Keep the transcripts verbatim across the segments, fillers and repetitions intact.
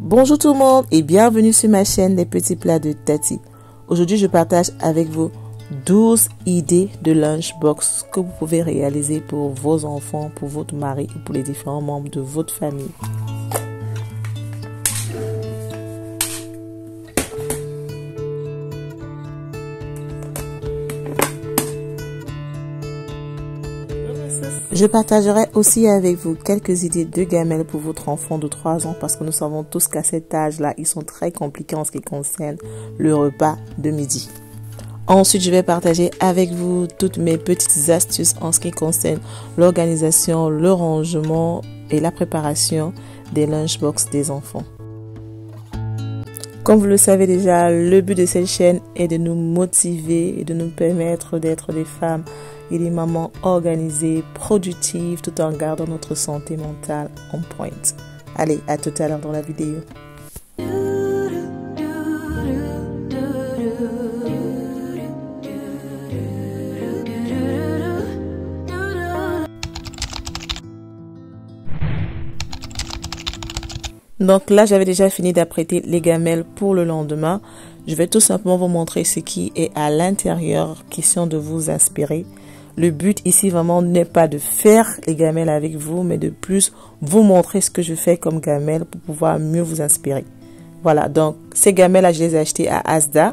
Bonjour tout le monde et bienvenue sur ma chaîne des petits plats de Tati. Aujourd'hui je partage avec vous douze idées de lunchbox que vous pouvez réaliser pour vos enfants, pour votre mari ou pour les différents membres de votre famille. Je partagerai aussi avec vous quelques idées de gamelles pour votre enfant de trois ans parce que nous savons tous qu'à cet âge-là, ils sont très compliqués en ce qui concerne le repas de midi. Ensuite, je vais partager avec vous toutes mes petites astuces en ce qui concerne l'organisation, le rangement et la préparation des lunchbox des enfants. Comme vous le savez déjà, le but de cette chaîne est de nous motiver et de nous permettre d'être des femmes et des mamans organisées, productives, tout en gardant notre santé mentale on point. Allez, à tout à l'heure dans la vidéo. Donc là, j'avais déjà fini d'apprêter les gamelles pour le lendemain. Je vais tout simplement vous montrer ce qui est à l'intérieur, question de vous inspirer. Le but ici vraiment n'est pas de faire les gamelles avec vous, mais de plus vous montrer ce que je fais comme gamelles pour pouvoir mieux vous inspirer. Voilà, donc ces gamelles-là, je les ai achetées à Asda.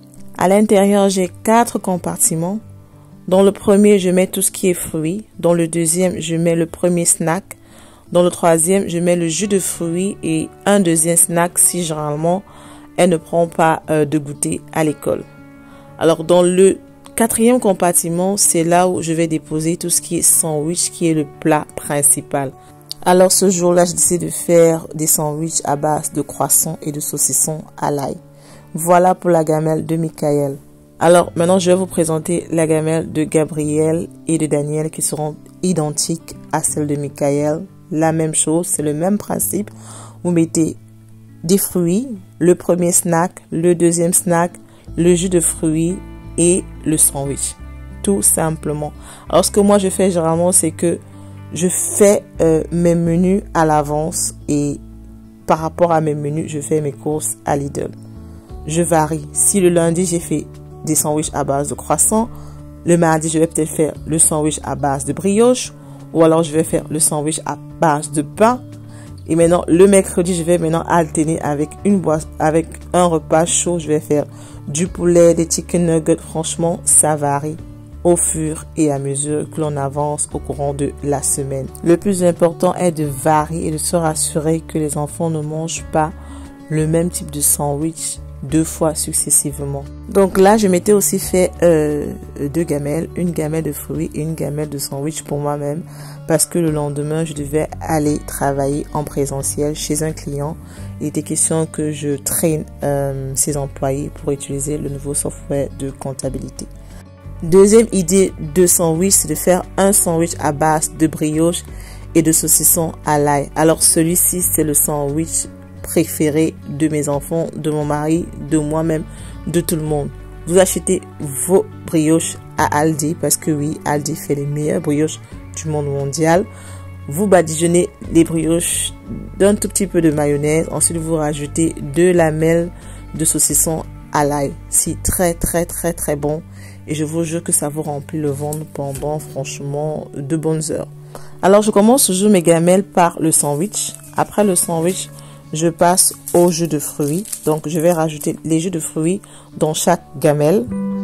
À l'intérieur, j'ai quatre compartiments. Dans le premier, je mets tout ce qui est fruits. Dans le deuxième, je mets le premier snack. Dans le troisième, je mets le jus de fruits et un deuxième snack si généralement elle ne prend pas euh, de goûter à l'école. Alors dans le quatrième compartiment, c'est là où je vais déposer tout ce qui est sandwich, qui est le plat principal. Alors ce jour-là, je décide de faire des sandwichs à base de croissants et de saucissons à l'ail. Voilà pour la gamelle de Michael. Alors maintenant, je vais vous présenter la gamelle de Gabriel et de Daniel qui seront identiques à celle de Michael. La même chose, c'est le même principe. Vous mettez des fruits, le premier snack, le deuxième snack, le jus de fruits et le sandwich. Tout simplement. Alors ce que moi je fais généralement, c'est que je fais euh, mes menus à l'avance et par rapport à mes menus, je fais mes courses à Lidl. Je varie. Si le lundi, j'ai fait des sandwichs à base de croissants, le mardi, je vais peut-être faire le sandwich à base de brioche. Ou alors je vais faire le sandwich à base de pain. Et maintenant le mercredi, je vais maintenant alterner avec une boisson, avec un repas chaud. Je vais faire du poulet, des chicken nuggets. Franchement, ça varie au fur et à mesure que l'on avance au courant de la semaine. Le plus important est de varier et de se rassurer que les enfants ne mangent pas le même type de sandwich deux fois successivement. Donc là, je m'étais aussi fait euh, deux gamelles, une gamelle de fruits et une gamelle de sandwich pour moi-même parce que le lendemain, je devais aller travailler en présentiel chez un client. Il était question que je traîne euh, ses employés pour utiliser le nouveau software de comptabilité. Deuxième idée de sandwich, c'est de faire un sandwich à base de brioche et de saucisson à l'ail. Alors celui-ci, c'est le sandwich préféré de mes enfants, de mon mari, de moi-même, de tout le monde. Vous achetez vos brioches à Aldi parce que oui, Aldi fait les meilleures brioches du monde mondial. Vous badigeonnez les brioches d'un tout petit peu de mayonnaise. Ensuite, vous rajoutez deux lamelles de saucisson à l'ail. C'est très très très très bon et je vous jure que ça vous remplit le ventre pendant franchement de bonnes heures. Alors, je commence toujours mes gamelles par le sandwich. Après le sandwich, je passe au jus de fruits. Donc, je vais rajouter les jus de fruits dans chaque gamelle.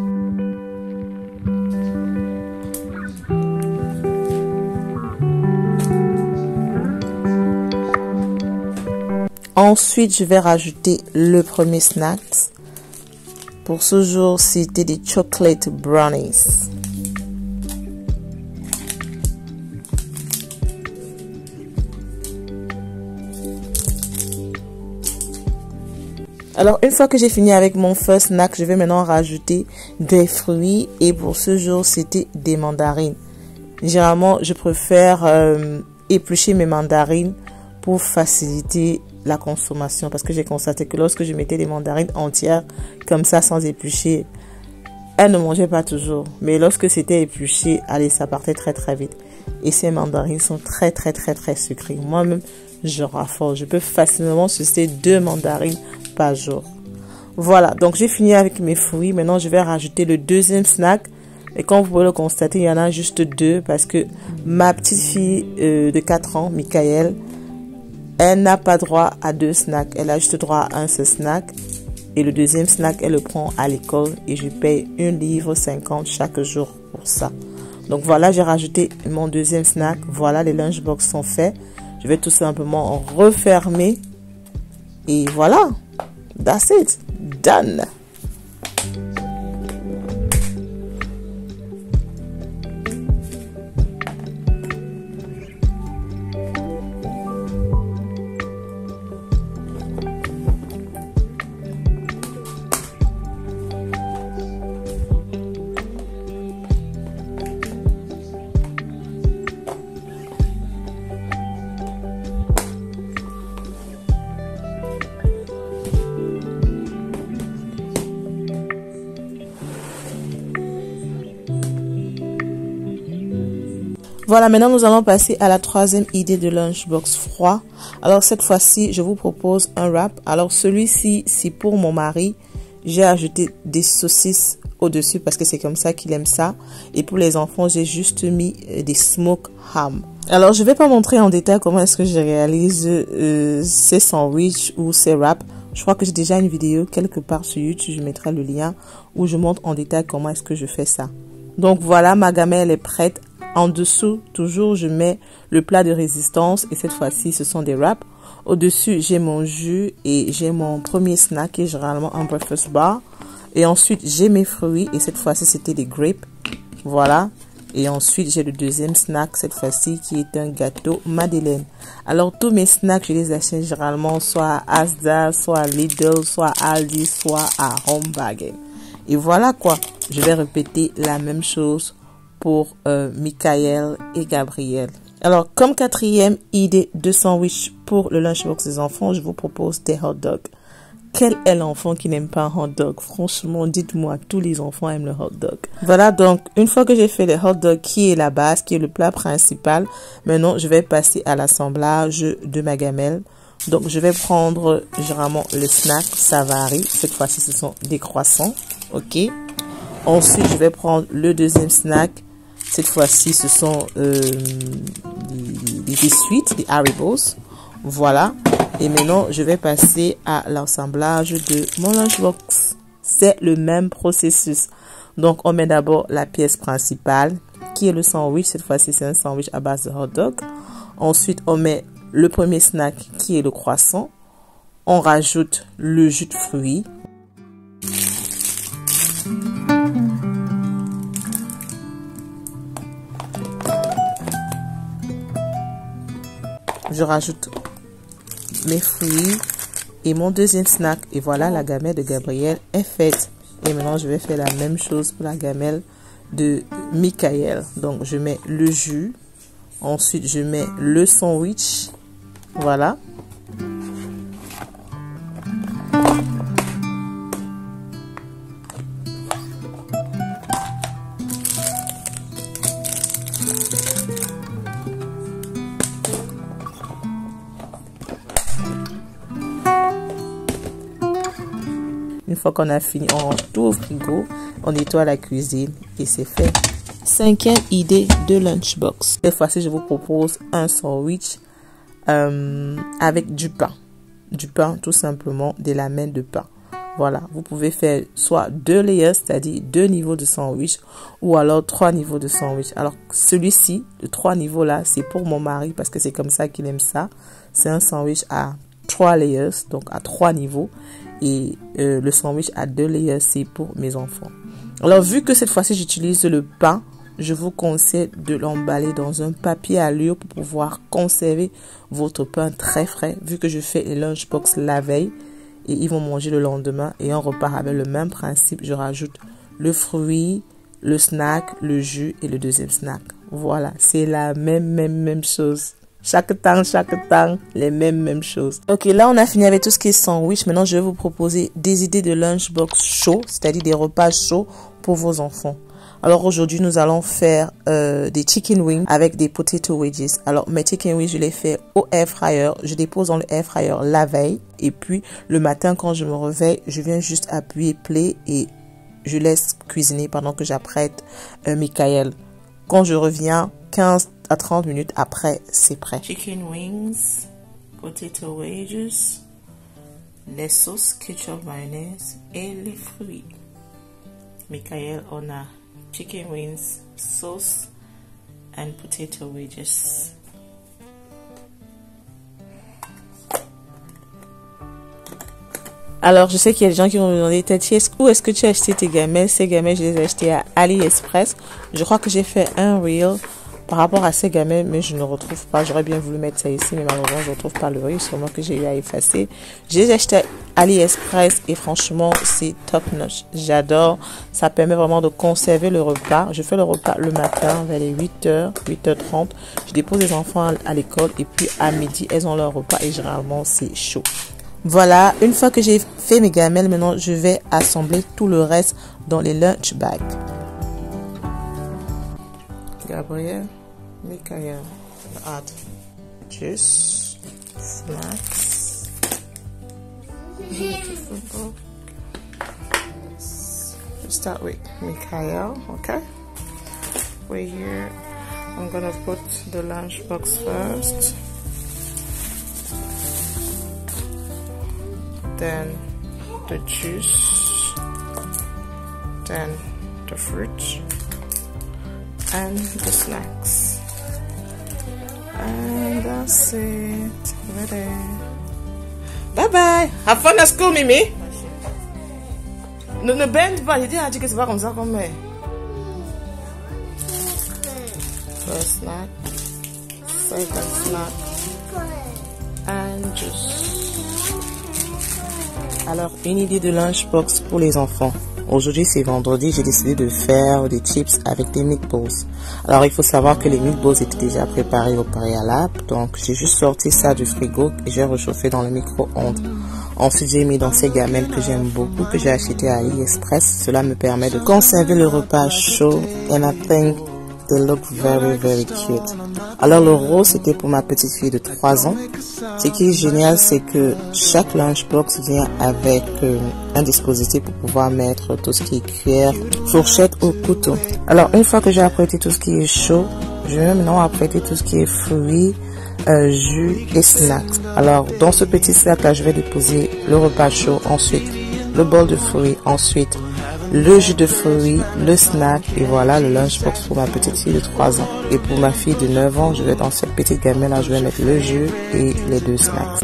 Ensuite, je vais rajouter le premier snack. Pour ce jour, c'était des chocolate brownies. Alors, une fois que j'ai fini avec mon first snack, je vais maintenant rajouter des fruits. Et pour ce jour, c'était des mandarines. Généralement, je préfère euh, éplucher mes mandarines pour faciliter la consommation. Parce que j'ai constaté que lorsque je mettais des mandarines entières, comme ça, sans éplucher, elles ne mangeaient pas toujours. Mais lorsque c'était épluché, allez, ça partait très très vite. Et ces mandarines sont très très très très sucrées. Moi-même, je raffole. Je peux facilement sucer deux mandarines par jour. Voilà, donc j'ai fini avec mes fruits. Maintenant, je vais rajouter le deuxième snack. Et comme vous pouvez le constater, il y en a juste deux parce que ma petite fille euh, de quatre ans, Michael, elle n'a pas droit à deux snacks. Elle a juste droit à un seul snack. Et le deuxième snack, elle le prend à l'école et je paye un livre cinquante chaque jour pour ça. Donc voilà, j'ai rajouté mon deuxième snack. Voilà, les lunchbox sont faits. Je vais tout simplement refermer. Et voilà, that's it, done. Voilà, maintenant nous allons passer à la troisième idée de lunchbox froid. Alors cette fois-ci, je vous propose un wrap. Alors celui-ci, c'est pour mon mari. J'ai ajouté des saucisses au-dessus parce que c'est comme ça qu'il aime ça. Et pour les enfants, j'ai juste mis des smoked ham. Alors je vais pas montrer en détail comment est-ce que je réalise euh, ces sandwichs ou ces wraps. Je crois que j'ai déjà une vidéo quelque part sur YouTube, je mettrai le lien où je montre en détail comment est-ce que je fais ça. Donc voilà, ma gamelle est prête. En dessous, toujours, je mets le plat de résistance et cette fois-ci, ce sont des wraps. Au-dessus, j'ai mon jus et j'ai mon premier snack qui est généralement un breakfast bar. Et ensuite, j'ai mes fruits et cette fois-ci, c'était des grapes. Voilà. Et ensuite, j'ai le deuxième snack, cette fois-ci, qui est un gâteau Madeleine. Alors, tous mes snacks, je les achète généralement soit à Asda, soit à Lidl, soit à Aldi, soit à Home Bargain. Et voilà quoi. Je vais répéter la même chose pour euh, Michael et Gabriel. Alors, comme quatrième idée de sandwich pour le lunchbox des enfants, je vous propose des hot dogs. Quel est l'enfant qui n'aime pas un hot dog? Franchement, dites-moi, tous les enfants aiment le hot dog. Voilà, donc, une fois que j'ai fait les hot dogs, qui est la base, qui est le plat principal, maintenant, je vais passer à l'assemblage de ma gamelle. Donc, je vais prendre généralement le snack Savary. Cette fois-ci, ce sont des croissants. OK. Ensuite, je vais prendre le deuxième snack. Cette fois-ci, ce sont euh, des, des biscuits, des Haribos. Voilà. Et maintenant, je vais passer à l'assemblage de mon lunchbox. C'est le même processus. Donc, on met d'abord la pièce principale, qui est le sandwich. Cette fois-ci, c'est un sandwich à base de hot dog. Ensuite, on met le premier snack, qui est le croissant. On rajoute le jus de fruits. Je rajoute mes fruits et mon deuxième snack. Et voilà, la gamelle de Gabriel est faite. Et maintenant, je vais faire la même chose pour la gamelle de Michael. Donc, je mets le jus. Ensuite, je mets le sandwich. Voilà. Une fois qu'on a fini, on range tout au frigo, on nettoie la cuisine et c'est fait. Cinquième idée de lunchbox. Cette fois-ci, je vous propose un sandwich euh, avec du pain. Du pain, tout simplement, des lamelles de pain. Voilà, vous pouvez faire soit deux layers, c'est-à-dire deux niveaux de sandwich, ou alors trois niveaux de sandwich. Alors, celui-ci, de trois niveaux-là, c'est pour mon mari parce que c'est comme ça qu'il aime ça. C'est un sandwich à trois layers, donc à trois niveaux. Et euh, le sandwich à deux layers, c'est pour mes enfants. Alors, vu que cette fois-ci, j'utilise le pain, je vous conseille de l'emballer dans un papier à l'eau pour pouvoir conserver votre pain très frais. Vu que je fais les lunchbox la veille et ils vont manger le lendemain et on repart avec le même principe. Je rajoute le fruit, le snack, le jus et le deuxième snack. Voilà, c'est la même, même, même chose. Chaque temps, chaque temps, les mêmes, mêmes choses. Ok, là, on a fini avec tout ce qui est sandwich. Maintenant, je vais vous proposer des idées de lunchbox chaud, c'est-à-dire des repas chauds pour vos enfants. Alors aujourd'hui, nous allons faire euh, des chicken wings avec des potato wedges. Alors mes chicken wings, je les fais au air fryer. Je dépose dans le air fryer la veille. Et puis le matin, quand je me réveille, je viens juste appuyer play et je laisse cuisiner pendant que j'apprête euh, Michael. Quand je reviens, quinze à trente minutes après, c'est prêt. Chicken wings, potato wedges, les sauces ketchup mayonnaise et les fruits. Michael, on a chicken wings, sauce and potato wedges. Alors, je sais qu'il y a des gens qui vont me demander, Tati, où est-ce que tu as acheté tes gamelles? Ces gamelles, je les ai achetées à AliExpress. Je crois que j'ai fait un reel par rapport à ces gamelles, mais je ne retrouve pas. J'aurais bien voulu mettre ça ici, mais malheureusement, je ne retrouve pas le reel, sûrement que j'ai eu à effacer. Je les ai achetées à AliExpress et franchement, c'est top notch. J'adore. Ça permet vraiment de conserver le repas. Je fais le repas le matin vers les huit heures, huit heures trente. Je dépose les enfants à l'école et puis à midi, elles ont leur repas et généralement, c'est chaud. Voilà, une fois que j'ai fait mes gamelles, maintenant je vais assembler tout le reste dans les lunch bags. Gabriel, Michael, add juice, snacks. Beautiful. Let's start with Michael, okay? We're here. I'm gonna put the lunch box first. Then the juice, then the fruit, and the snacks. And that's it. Ready. Bye bye. Have fun at school, Mimi. Ne, ne bend pas. J'ai dit à Dieu que c'est pas comme ça qu'on met. First snack, second snack, and juice. Alors, une idée de lunchbox pour les enfants. Aujourd'hui, c'est vendredi, j'ai décidé de faire des chips avec des meatballs. Alors, il faut savoir que les meatballs étaient déjà préparés au préalable. Donc, j'ai juste sorti ça du frigo et j'ai réchauffé dans le micro-ondes. Ensuite, j'ai mis dans ces gamelles que j'aime beaucoup, que j'ai acheté à AliExpress. Cela me permet de conserver le repas chaud. And I think they look very, very cute. Alors, le rose, c'était pour ma petite fille de trois ans. Ce qui est génial, c'est que chaque lunchbox vient avec euh, un dispositif pour pouvoir mettre tout ce qui est cuillère, fourchette ou couteau. Alors, une fois que j'ai apprêté tout ce qui est chaud, je vais maintenant apprêter tout ce qui est fruits, euh, jus et snacks. Alors, dans ce petit sac-là, je vais déposer le repas chaud, ensuite le bol de fruits, ensuite le jus de fruits, le snack et voilà le lunchbox pour ma petite fille de trois ans. Et pour ma fille de neuf ans, je vais dans cette petite gamelle là, je vais mettre le jus et les deux snacks.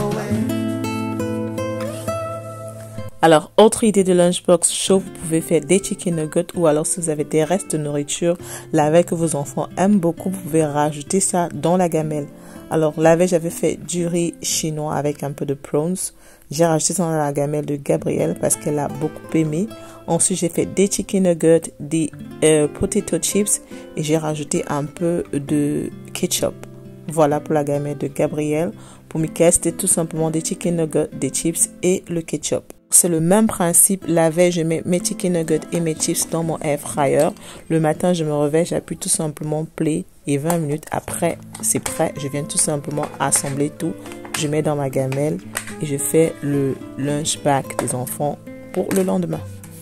Alors, autre idée de lunchbox chaud, vous pouvez faire des chicken nuggets ou alors si vous avez des restes de nourriture, la veille que vos enfants aiment beaucoup, vous pouvez rajouter ça dans la gamelle. Alors, la veille, j'avais fait du riz chinois avec un peu de prawns. J'ai rajouté ça dans la gamelle de Gabrielle parce qu'elle a beaucoup aimé. Ensuite, j'ai fait des chicken nuggets, des euh, potato chips et j'ai rajouté un peu de ketchup. Voilà pour la gamelle de Gabrielle. Pour Michael, c'était tout simplement des chicken nuggets, des chips et le ketchup. C'est le même principe. La veille, je mets mes chicken nuggets et mes chips dans mon air fryer. Le matin, je me réveille, j'appuie tout simplement play et vingt minutes après, c'est prêt. Je viens tout simplement assembler tout. Je mets dans ma gamelle et je fais le lunch pack des enfants pour le lendemain.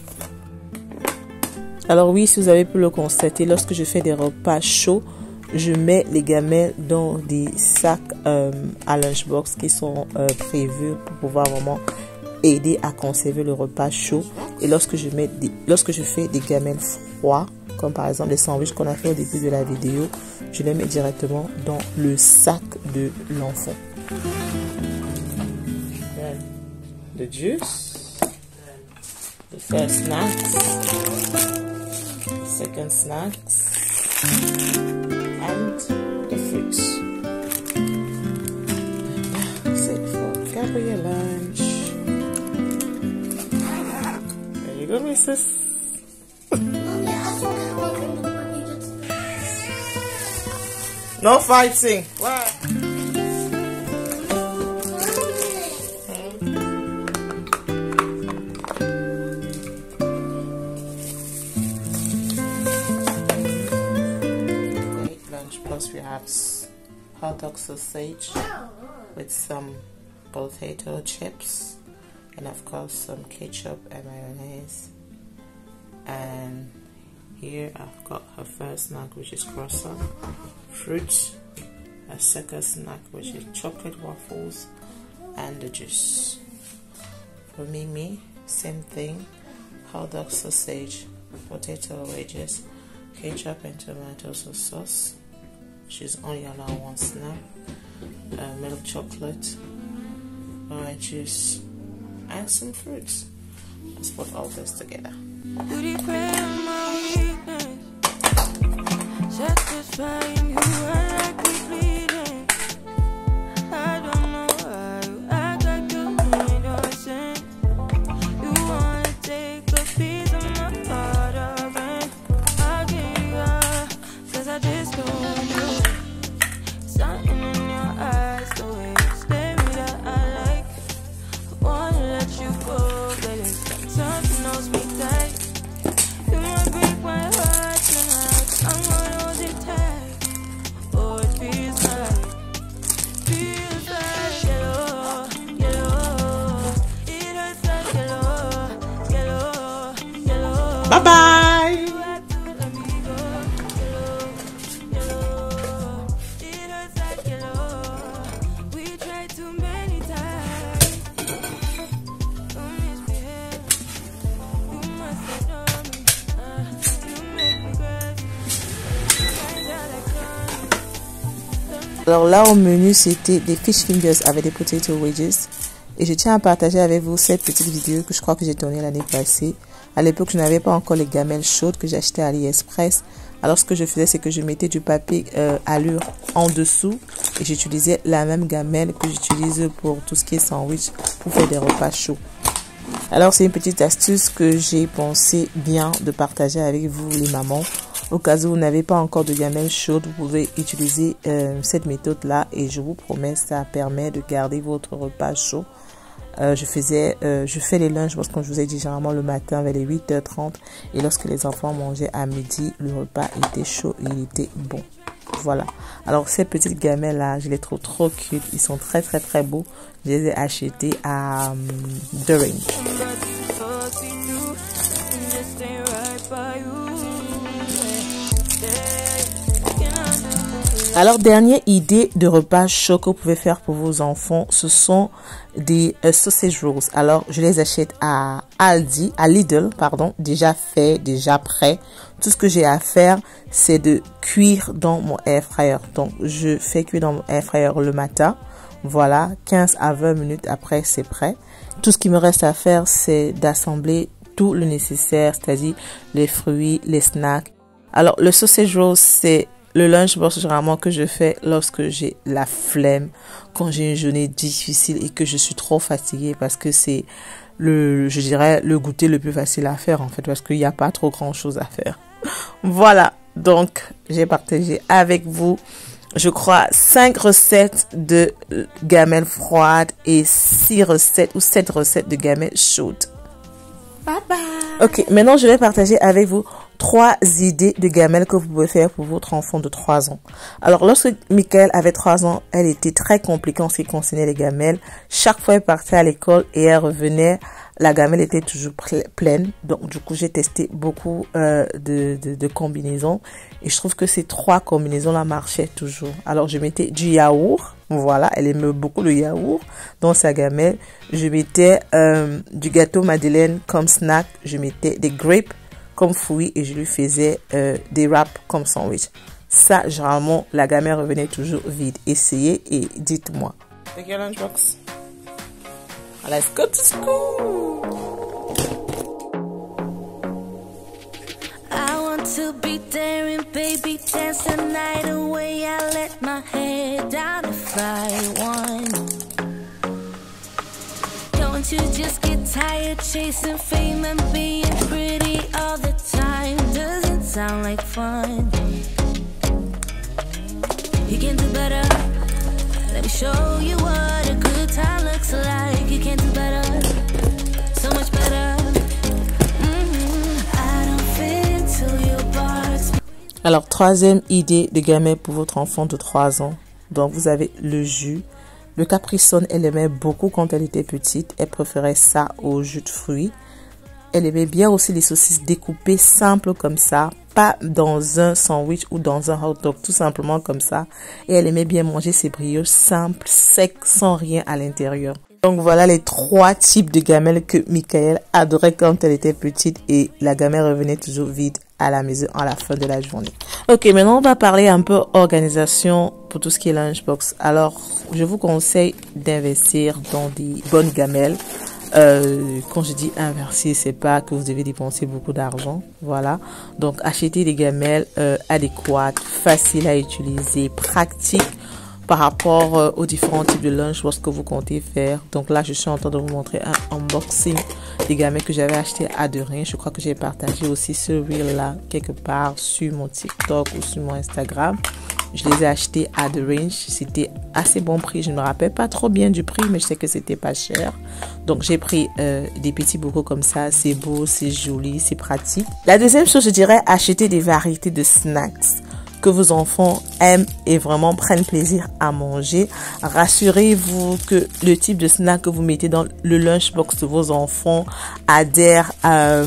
Alors oui, si vous avez pu le constater, lorsque je fais des repas chauds, je mets les gamelles dans des sacs euh, à lunchbox qui sont euh, prévus pour pouvoir vraiment aider à conserver le repas chaud. Et lorsque je mets des, lorsque je fais des gamelles froids, comme par exemple les sandwichs qu'on a fait au début de la vidéo, je les mets directement dans le sac de l'enfant. The juice, the first snacks, the second snacks, and the fruits. That's it for Gabriel lunch. There you go, missus. No fighting. What? hot dog sausage with some potato chips, and of course some ketchup and mayonnaise. And here I've got her first snack, which is croissant, fruits, a second snack, which is chocolate waffles, and the juice. For Mimi, same thing, hot dog sausage, potato wedges, ketchup and tomato sauce. She's only allowed one snack, uh, milk chocolate, orange juice, and some fruits. Let's put all this together. Bye bye. Alors là au menu c'était des fish fingers avec des potato wedges. Et je tiens à partager avec vous cette petite vidéo que je crois que j'ai tournée l'année passée. À l'époque, je n'avais pas encore les gamelles chaudes que j'achetais à AliExpress. Alors, ce que je faisais, c'est que je mettais du papier euh, allure en dessous. Et j'utilisais la même gamelle que j'utilise pour tout ce qui est sandwich pour faire des repas chauds. Alors, c'est une petite astuce que j'ai pensé bien de partager avec vous, les mamans. Au cas où vous n'avez pas encore de gamelle chaude, vous pouvez utiliser euh, cette méthode-là. Et je vous promets, ça permet de garder votre repas chaud. Euh, je faisais, euh, je fais les lunchs parce que comme je vous ai dit, généralement le matin vers les huit heures trente. Et lorsque les enfants mangeaient à midi, le repas était chaud et il était bon. Voilà. Alors ces petites gamelles là, je les trouve trop cute. Ils sont très très très beaux. Je les ai achetés à um, The Range. Alors, dernière idée de repas chaud que vous pouvez faire pour vos enfants, ce sont des euh, sausage rolls. Alors, je les achète à Aldi, à Lidl, pardon, déjà fait, déjà prêt. Tout ce que j'ai à faire, c'est de cuire dans mon air fryer. Donc, je fais cuire dans mon air fryer le matin. Voilà, quinze à vingt minutes après, c'est prêt. Tout ce qui me reste à faire, c'est d'assembler tout le nécessaire, c'est-à-dire les fruits, les snacks. Alors, le sausage roll, c'est le lunchbox généralement que je fais lorsque j'ai la flemme, quand j'ai une journée difficile et que je suis trop fatiguée, parce que c'est le, je dirais, le goûter le plus facile à faire en fait, parce qu'il n'y a pas trop grand chose à faire. Voilà, donc j'ai partagé avec vous, je crois, cinq recettes de gamelles froides et six recettes ou sept recettes de gamelles chaudes. Bye bye. Ok, maintenant je vais partager avec vous trois idées de gamelles que vous pouvez faire pour votre enfant de trois ans. Alors, lorsque Michael avait trois ans, elle était très compliquée en ce qui concernait les gamelles. Chaque fois, elle partait à l'école et elle revenait, la gamelle était toujours pleine. Donc, du coup, j'ai testé beaucoup euh, de, de, de combinaisons et je trouve que ces trois combinaisons-là marchaient toujours. Alors, je mettais du yaourt. Voilà, elle aimait beaucoup le yaourt dans sa gamelle. Je mettais euh, du gâteau madeleine comme snack. Je mettais des grapes comme fruits et je lui faisais euh, des wraps comme sandwich. Ça, généralement, la gamelle revenait toujours vide. Essayez et dites-moi. Take your lunchbox. Let's go to school. I want to be daring, baby, dance the night away. I let my head down if I want. Don't you just get tired chasing fame and being pretty all the time? Doesn't sound like fun. You can do better. Let me show you what a good time looks like. You can do better, so much better. Mm-hmm. I don't fit into your parts. Alors, troisième idée de gamelle pour votre enfant de trois ans. Donc, vous avez le jus. Le Capri Sun, elle aimait beaucoup quand elle était petite. Elle préférait ça au jus de fruits. Elle aimait bien aussi les saucisses découpées simples comme ça. Pas dans un sandwich ou dans un hot dog. Tout simplement comme ça. Et elle aimait bien manger ses brioches simples, secs, sans rien à l'intérieur. Donc voilà les trois types de gamelles que Michael adorait quand elle était petite. Et la gamelle revenait toujours vide à la maison à la fin de la journée. Ok, maintenant on va parler un peu organisation pour tout ce qui est lunchbox. Alors, je vous conseille d'investir dans des bonnes gamelles. Euh, quand je dis inverser, c'est pas que vous devez dépenser beaucoup d'argent. Voilà. Donc, achetez des gamelles euh, adéquates, faciles à utiliser, pratiques par rapport euh, aux différents types de lunchbox que vous comptez faire. Donc là, je suis en train de vous montrer un unboxing des gamelles que j'avais acheté à De Rien. Je crois que j'ai partagé aussi ce reel là quelque part sur mon TikTok ou sur mon Instagram. Je les ai achetés à The Range. C'était assez bon prix. Je ne me rappelle pas trop bien du prix, mais je sais que c'était pas cher. Donc, j'ai pris euh, des petits bocaux comme ça. C'est beau, c'est joli, c'est pratique. La deuxième chose, je dirais, acheter des variétés de snacks que vos enfants aiment et vraiment prennent plaisir à manger. Rassurez-vous que le type de snack que vous mettez dans le lunchbox de vos enfants adhère à,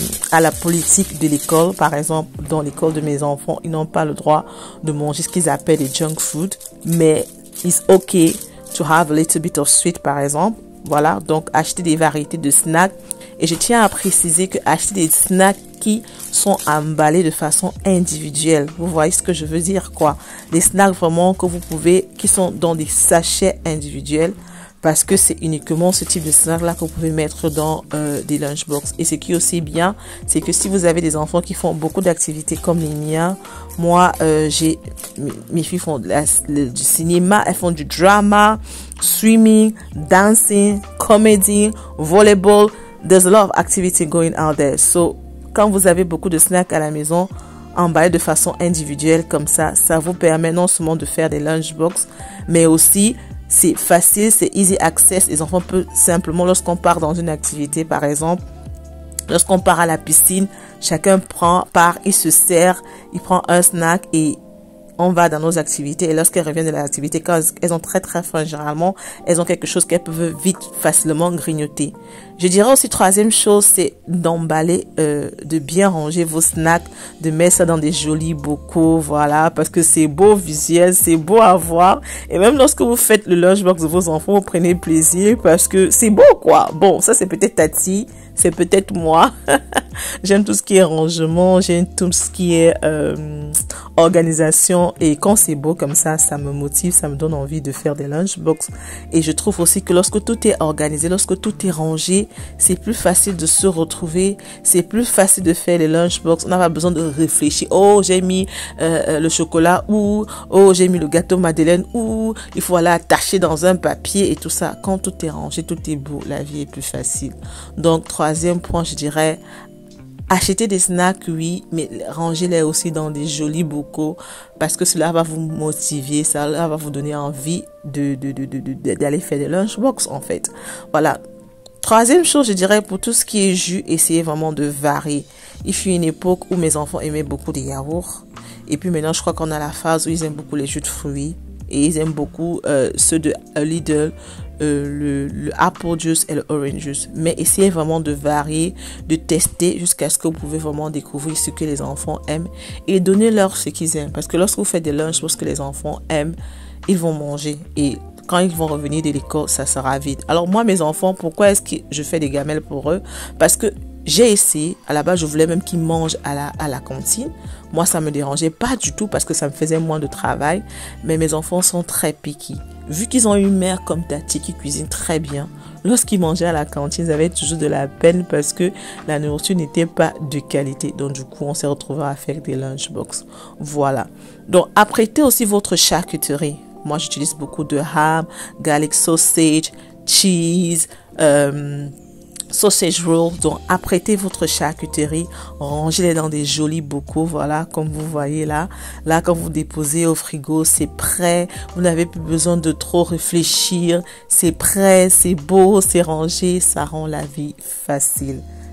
à la politique de l'école. Par exemple, dans l'école de mes enfants, ils n'ont pas le droit de manger ce qu'ils appellent des junk food, mais it's okay to have a little bit of sweet, par exemple. Voilà, donc acheter des variétés de snacks. Et je tiens à préciser que acheter des snacks qui sont emballés de façon individuelle. Vous voyez ce que je veux dire, quoi? Des snacks vraiment que vous pouvez, qui sont dans des sachets individuels, parce que c'est uniquement ce type de snack là que vous pouvez mettre dans euh, des lunchbox. Et ce qui est aussi bien, c'est que si vous avez des enfants qui font beaucoup d'activités comme les miens, moi euh, j'ai mes filles font de la, le, du cinéma, elles font du drama, swimming, dancing, comedy, volleyball. There's a lot of activity going out there. So quand vous avez beaucoup de snacks à la maison, emballés de façon individuelle comme ça, ça vous permet non seulement de faire des lunchbox, mais aussi c'est facile, c'est easy access. Les enfants peuvent simplement, lorsqu'on part dans une activité, par exemple, lorsqu'on part à la piscine, chacun prend part, il se sert, il prend un snack et on va dans nos activités. Et lorsqu'elles reviennent de l'activité, quand elles ont très très faim, généralement, elles ont quelque chose qu'elles peuvent vite, facilement grignoter. Je dirais aussi, troisième chose, c'est d'emballer, euh, de bien ranger vos snacks, de mettre ça dans des jolis bocaux, voilà, parce que c'est beau visuel, c'est beau à voir. Et même lorsque vous faites le lunchbox de vos enfants, vous prenez plaisir parce que c'est beau, quoi. Bon, ça c'est peut-être Tati, c'est peut-être moi. J'aime tout ce qui est rangement, j'aime tout ce qui est euh, organisation. Et quand c'est beau comme ça, ça me motive, ça me donne envie de faire des lunchbox. Et je trouve aussi que lorsque tout est organisé, lorsque tout est rangé, c'est plus facile de se retrouver, c'est plus facile de faire les lunchbox. On n'a pas besoin de réfléchir. Oh, j'ai mis euh, le chocolat où, oh, j'ai mis le gâteau Madeleine où, il faut aller attacher dans un papier et tout ça. Quand tout est rangé, tout est beau, la vie est plus facile. Donc, troisième point, je dirais, acheter des snacks, oui, mais rangez-les aussi dans des jolis bocaux parce que cela va vous motiver, ça va vous donner envie de, de, de, de, de, d'aller faire des lunchbox, en fait. Voilà. Troisième chose, je dirais, pour tout ce qui est jus, essayez vraiment de varier. Il fut une époque où mes enfants aimaient beaucoup les yaourts. Et puis maintenant, je crois qu'on a la phase où ils aiment beaucoup les jus de fruits. Et ils aiment beaucoup euh, ceux de Lidl, euh, le, le apple juice et le orange juice. Mais essayez vraiment de varier, de tester jusqu'à ce que vous pouvez vraiment découvrir ce que les enfants aiment et donnez-leur ce qu'ils aiment. Parce que lorsque vous faites des lunchs, ce que les enfants aiment, ils vont manger. Et quand ils vont revenir de l'école, ça sera vide. Alors moi, mes enfants, pourquoi est-ce que je fais des gamelles pour eux? Parce que j'ai essayé, à la base, je voulais même qu'ils mangent à la, à la cantine. Moi, ça me dérangeait pas du tout parce que ça me faisait moins de travail. Mais mes enfants sont très picky. Vu qu'ils ont une mère comme Tati qui cuisine très bien, lorsqu'ils mangeaient à la cantine, ils avaient toujours de la peine parce que la nourriture n'était pas de qualité. Donc, du coup, on s'est retrouvés à faire des lunchbox. Voilà. Donc, apprêtez aussi votre charcuterie. Moi, j'utilise beaucoup de ham, garlic sausage, cheese, euh, sausage roll. Donc, apprêtez votre charcuterie, rangez-les dans des jolis bocaux, voilà, comme vous voyez là. Là, quand vous déposez au frigo, c'est prêt. Vous n'avez plus besoin de trop réfléchir. C'est prêt, c'est beau, c'est rangé. Ça rend la vie facile.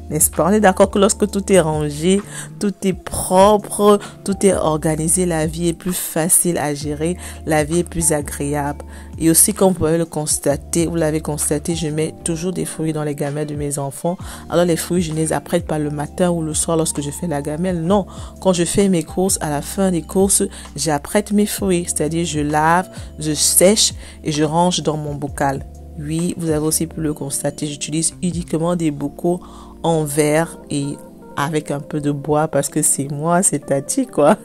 N'est-ce pas? On est d'accord que lorsque tout est rangé, tout est propre, tout est organisé, la vie est plus facile à gérer, la vie est plus agréable. Et aussi, comme vous pouvez le constater, vous l'avez constaté, je mets toujours des fruits dans les gamelles de mes enfants. Alors les fruits, je ne les apprête pas le matin ou le soir lorsque je fais la gamelle. Non, quand je fais mes courses, à la fin des courses, j'apprête mes fruits. C'est-à-dire, je lave, je sèche et je range dans mon bocal. Oui, vous avez aussi pu le constater, j'utilise uniquement des bocaux en verre et avec un peu de bois parce que c'est moi, c'est Tati quoi.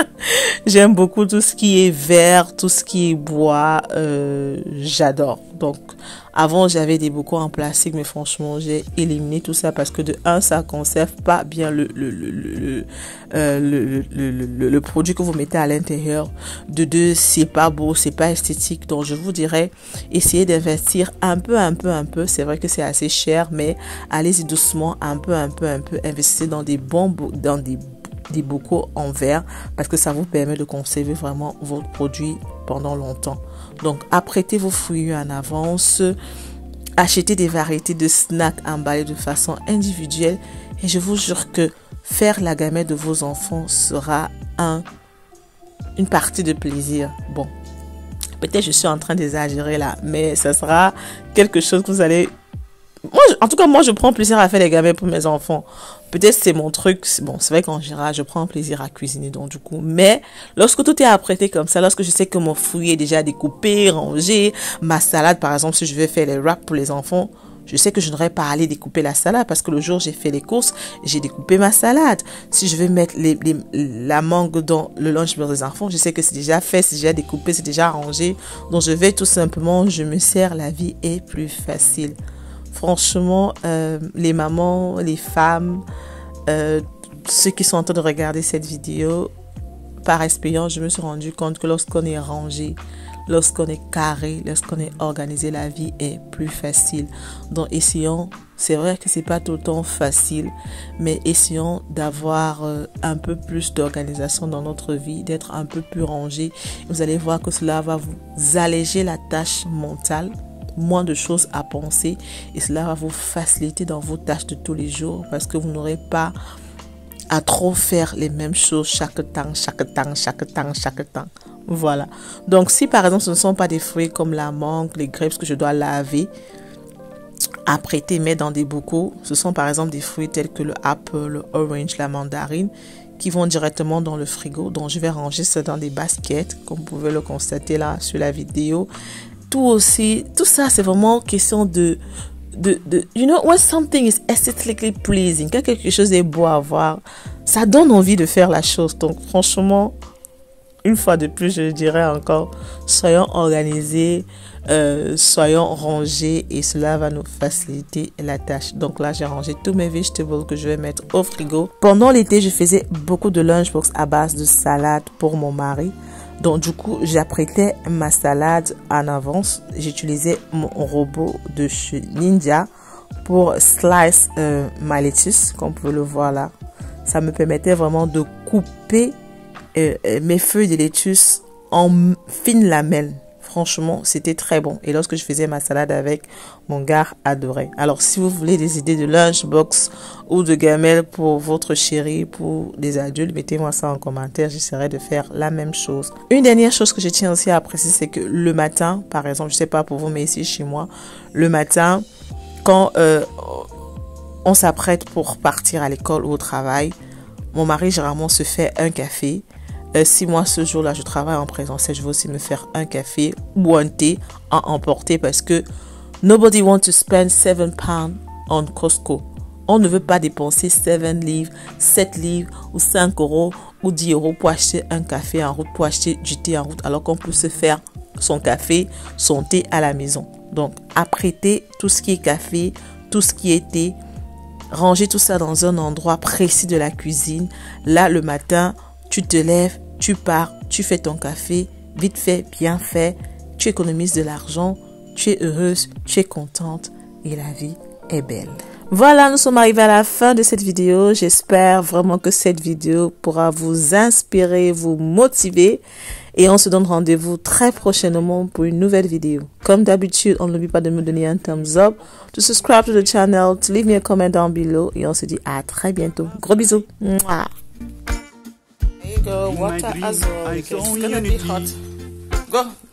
J'aime beaucoup tout ce qui est verre, tout ce qui est bois, euh, j'adore. Donc, avant, j'avais des bocaux en plastique, mais franchement, j'ai éliminé tout ça parce que de un, ça conserve pas bien le, le, le, le, euh, le, le, le, le, le produit que vous mettez à l'intérieur. De deux, c'est pas beau, c'est pas esthétique. Donc, je vous dirais, essayez d'investir un peu, un peu, un peu. C'est vrai que c'est assez cher, mais allez-y doucement, un peu, un peu, un peu. Investissez dans des bons, dans des des bocaux en verre parce que ça vous permet de conserver vraiment votre produit pendant longtemps. Donc, apprêtez vos fruits en avance, achetez des variétés de snacks emballés de façon individuelle et je vous jure que faire la gamelle de vos enfants sera un, une partie de plaisir. Bon, peut-être je suis en train d'exagérer là, mais ça sera quelque chose que vous allez... Moi, en tout cas, moi, je prends plaisir à faire les gamelles pour mes enfants. Peut-être c'est mon truc. Bon, c'est vrai qu'en général, je prends plaisir à cuisiner, donc du coup. Mais lorsque tout est apprêté comme ça, lorsque je sais que mon fruit est déjà découpé, rangé, ma salade, par exemple, si je vais faire les wraps pour les enfants, je sais que je n'aurais pas à aller découper la salade parce que le jour où j'ai fait les courses, j'ai découpé ma salade. Si je vais mettre les, les, la mangue dans le lunchbox des enfants, je sais que c'est déjà fait, c'est déjà découpé, c'est déjà rangé. Donc, je vais tout simplement, je me sers, la vie est plus facile. Franchement, euh, les mamans, les femmes, euh, ceux qui sont en train de regarder cette vidéo, par expérience, je me suis rendu compte que lorsqu'on est rangé, lorsqu'on est carré, lorsqu'on est organisé, la vie est plus facile. Donc, essayons, c'est vrai que c'est pas tout le temps facile, mais essayons d'avoir euh, un peu plus d'organisation dans notre vie, d'être un peu plus rangé. Vous allez voir que cela va vous alléger la tâche mentale. Moins de choses à penser et cela va vous faciliter dans vos tâches de tous les jours parce que vous n'aurez pas à trop faire les mêmes choses chaque temps, chaque temps, chaque temps, chaque temps. Voilà. Donc, si par exemple, ce ne sont pas des fruits comme la mangue, les grapes que je dois laver, apprêter, mettre dans des bocaux, ce sont par exemple des fruits tels que le apple, le orange, la mandarine qui vont directement dans le frigo. Donc, je vais ranger ça dans des baskets comme vous pouvez le constater là sur la vidéo. Tout aussi, tout ça, c'est vraiment question de, de, de, you know, when something is aesthetically pleasing, quand quelque chose est beau à voir, ça donne envie de faire la chose. Donc, franchement, une fois de plus, je dirais encore, soyons organisés, euh, soyons rangés et cela va nous faciliter la tâche. Donc là, j'ai rangé tous mes vegetables que je vais mettre au frigo. Pendant l'été, je faisais beaucoup de lunchbox à base de salade pour mon mari. Donc, du coup, j'apprêtais ma salade en avance. J'utilisais mon robot de chez Ninja pour slice euh, ma lettuce, comme vous pouvez le voir là. Ça me permettait vraiment de couper euh, mes feuilles de lettuce en fines lamelles. Franchement, c'était très bon. Et lorsque je faisais ma salade avec, mon gars adorait. Alors, si vous voulez des idées de lunchbox ou de gamelle pour votre chéri, pour des adultes, mettez-moi ça en commentaire. J'essaierai de faire la même chose. Une dernière chose que je tiens aussi à préciser, c'est que le matin, par exemple, je sais pas pour vous, mais ici chez moi, le matin, quand euh, on s'apprête pour partir à l'école ou au travail, mon mari généralement se fait un café. Euh, si moi ce jour-là je travaille en présentiel, je vais aussi me faire un café ou un thé à emporter parce que nobody wants to spend seven pounds on Costco. On ne veut pas dépenser sept livres, sept livres ou cinq euros ou dix euros pour acheter un café en route, pour acheter du thé en route, alors qu'on peut se faire son café, son thé à la maison. Donc, apprêtez tout ce qui est café, tout ce qui est thé, rangez tout ça dans un endroit précis de la cuisine. Là, le matin, tu te lèves, tu pars, tu fais ton café, vite fait, bien fait, tu économises de l'argent, tu es heureuse, tu es contente et la vie est belle. Voilà, nous sommes arrivés à la fin de cette vidéo. J'espère vraiment que cette vidéo pourra vous inspirer, vous motiver. Et on se donne rendez-vous très prochainement pour une nouvelle vidéo. Comme d'habitude, on n'oublie pas de me donner un thumbs up, to subscribe to the channel, to leave me a comment down below. Et on se dit à très bientôt. Gros bisous. Mouah. There you go, water as well. It's gonna be hot. Go.